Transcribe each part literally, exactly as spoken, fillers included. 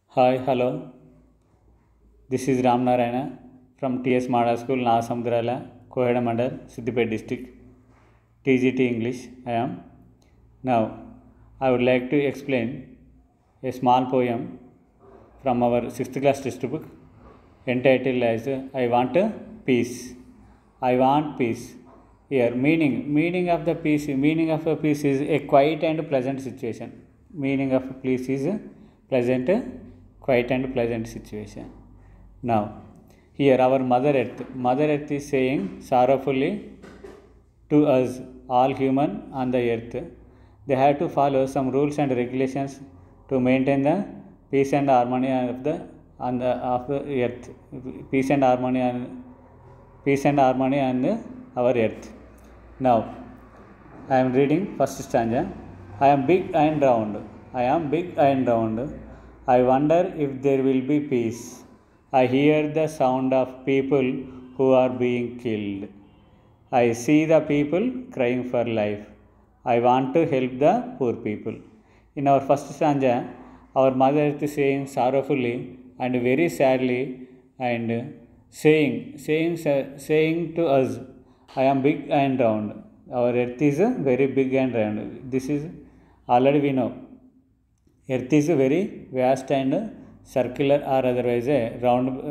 Hi, hello. This is Ram Narayana from T S Mada School, Nasamdrala, Koheda Mandal, Siddipet district. T G T English, I am. Now, I would like to explain a small poem from our sixth class textbook entitled as I Want a Peace. I want peace. Here, meaning, meaning of the peace, meaning of a peace is a quiet and pleasant situation. Meaning of peace is a pleasant, quiet and pleasant situation. Now, here our Mother Earth, Mother Earth is saying sorrowfully to us, all human on the earth, they have to follow some rules and regulations to maintain the peace and harmony of the on the of the earth, peace and harmony and peace and harmony on the, our earth. Now, I am reading first stanza. I am big and round. I am big and round. I wonder if there will be peace. I hear the sound of people who are being killed. I see the people crying for life. I want to help the poor people. In our first stanza, our mother is saying sorrowfully and very sadly and saying, saying, saying to us, I am big and round. Our earth is very big and round. This is already we know. Earth is very vast and circular or otherwise a round,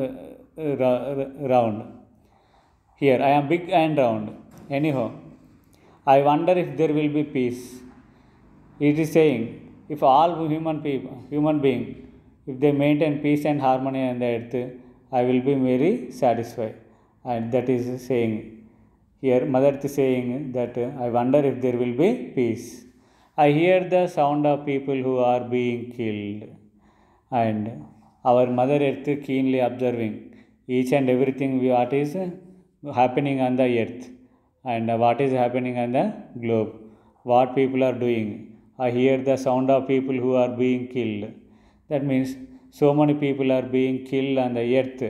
uh, round. Here, I am big and round. Anyhow, I wonder if there will be peace. It is saying, if all human people, human being, if they maintain peace and harmony on the earth, I will be very satisfied. And that is saying, here Mother is saying that uh, I wonder if there will be peace. I hear the sound of people who are being killed. And our Mother Earth keenly observing each and everything what is happening on the earth and what is happening on the globe, what people are doing. I hear the sound of people who are being killed. That means so many people are being killed on the earth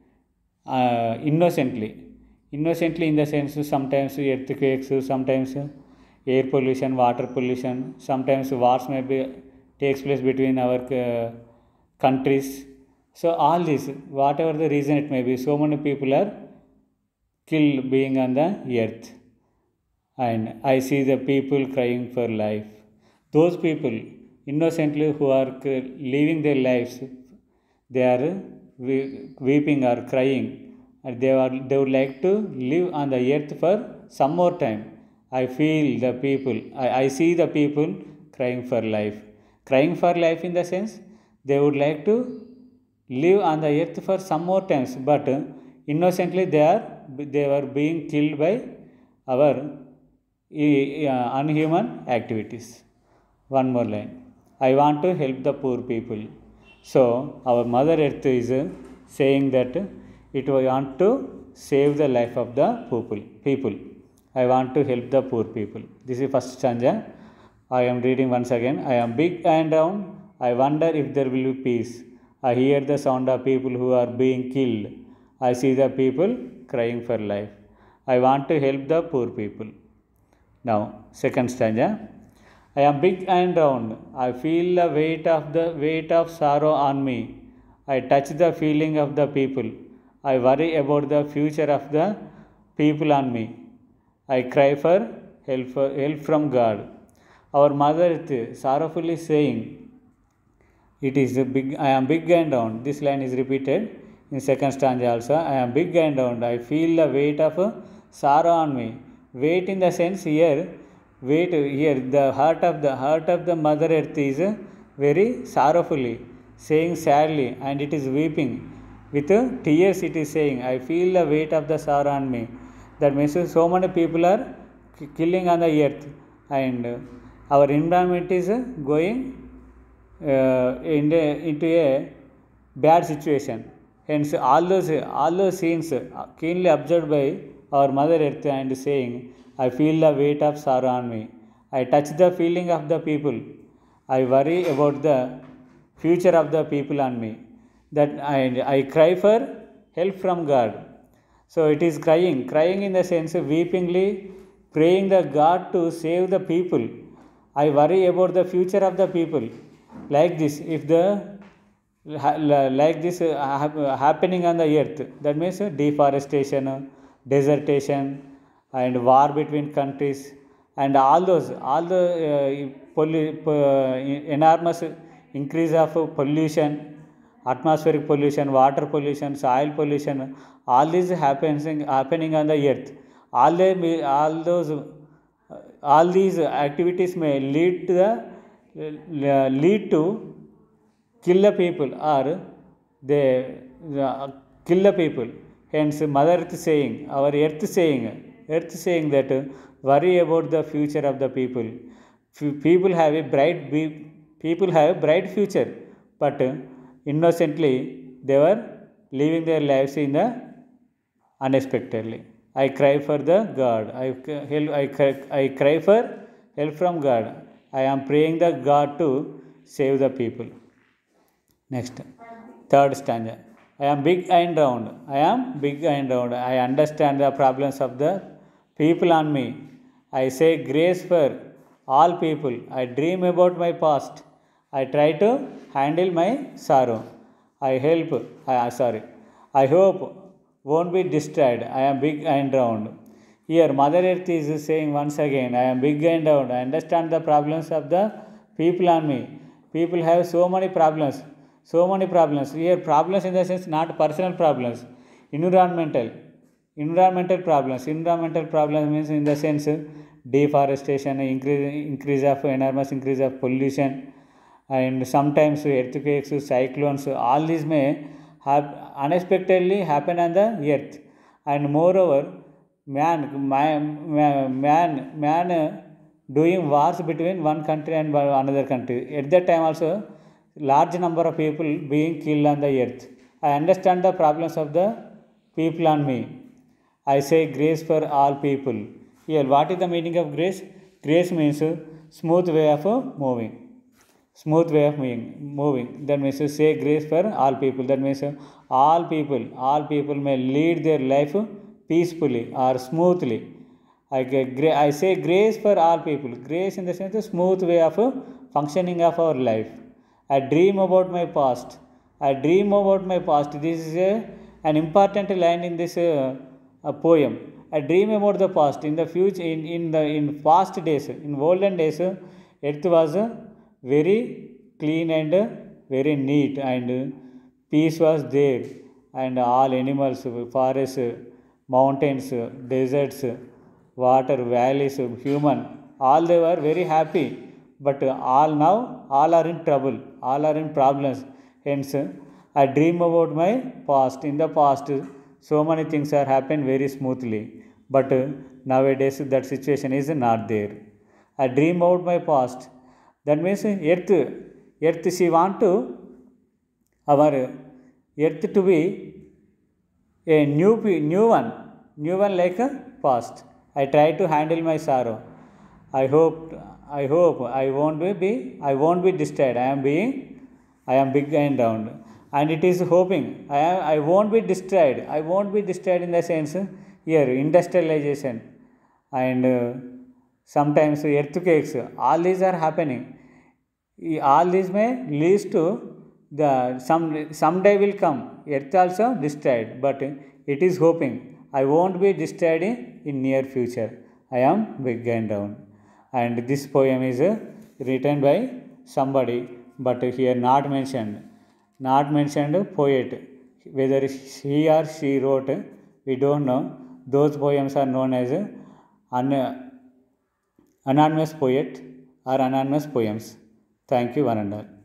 uh, innocently. Innocently in the sense sometimes earthquakes, sometimes air pollution, water pollution, sometimes wars may be takes place between our uh, countries. So all this, whatever the reason it may be, so many people are killed being on the earth. And I see the people crying for life. Those people innocently who are living their lives, they are weeping or crying. And they, are, they would like to live on the earth for some more time. I feel the people, I, I see the people crying for life. Crying for life in the sense, they would like to live on the earth for some more times, but innocently they are they were being killed by our uh, unhuman activities. One more line. I want to help the poor people. So our Mother Earth is saying that it want to save the life of the people. People. I want to help the poor people. This is first stanza. I am reading once again. I am big and round. I wonder if there will be peace. I hear the sound of people who are being killed. I see the people crying for life. I want to help the poor people. Now, second stanza. I am big and round. I feel the weight of the weight of sorrow on me. I touch the feeling of the people. I worry about the future of the people on me. I cry for help, for help from God. Our Mother Earth sorrowfully saying, it is a big, I am big and round. This line is repeated in second stanza also. I am big and round. I feel the weight of sorrow on me. Weight in the sense here, weight here, the heart of the heart of the Mother Earth is very sorrowfully, saying sadly, and it is weeping. With tears it is saying, I feel the weight of the sorrow on me. That means so many people are killing on the earth, and our environment is going uh, in a, into a bad situation. Hence, all those all those scenes keenly observed by our Mother Earth and saying, I feel the weight of sorrow on me. I touch the feeling of the people. I worry about the future of the people on me. That I, I cry for help from God. So it is crying, crying in the sense of weepingly praying the God to save the people. I worry about the future of the people. Like this, if the like this uh, happening on the earth. That means deforestation, desertation, and war between countries, and all those all the uh, pollu- uh, enormous increase of pollution, atmospheric pollution, water pollution, soil pollution, all these happening happening on the earth. All they all those uh, all these activities may lead to the uh, lead to kill the people, or they uh, kill the people. Hence mother earth saying, our earth saying, earth saying that uh, worry about the future of the people. People have a bright people have a bright future, but uh, innocently they were living their lives in the unexpectedly. I cry for the God. I, I, cry, I cry for help from God. I am praying the God to save the people. Next, third stanza. I am big and round. I am big and round. I understand the problems of the people on me. I say grace for all people. I dream about my past. I try to handle my sorrow. I help. I, sorry. I hope won't be destroyed. I am big and round. Here, Mother Earth is saying once again, I am big and round. I understand the problems of the people on me. People have so many problems. So many problems. Here, problems in the sense not personal problems, environmental, environmental problems. Environmental problems means in the sense deforestation, increase, increase of enormous increase of pollution, and sometimes earthquakes, cyclones. All these may have unexpectedly happen on the earth, and moreover, man, man, man, man doing wars between one country and another country. At that time also, large number of people being killed on the earth. I understand the problems of the people on me. I say grace for all people. Here, what is the meaning of grace? Grace means smooth way of moving. Smooth way of moving. moving. That means say grace for all people. That means all people, all people may lead their life peacefully or smoothly. I, I say grace for all people. Grace in the sense of smooth way of functioning of our life. I dream about my past. I dream about my past. This is a, an important line in this uh, uh, poem. I dream about the past. In the future, in, in the in past days, in olden days, earth was uh, very clean and uh, very neat, and uh, peace was there, and all animals, forests, mountains, deserts, water, valleys, human, all they were very happy. But all now, all are in trouble, all are in problems. Hence, I dream about my past. In the past, so many things are happened very smoothly. But nowadays, that situation is not there. I dream about my past. That means earth, earth she want to, our earth to be a new, new one, new one like a past. I try to handle my sorrow. I hope, I hope I won't be, be I won't be disturbed. I am being, I am big and round, and it is hoping I am, I won't be disturbed. I won't be disturbed in the sense here industrialization, and uh, sometimes earthquakes. All these are happening. All these may lead to the some someday will come. Earth also destroyed, but it is hoping I won't be destroyed in near future. I am big and round. And this poem is uh, written by somebody, but here not mentioned, not mentioned poet. Whether he or she wrote, we don't know. Those poems are known as uh, an, anonymous poet or anonymous poems. Thank you, one and all.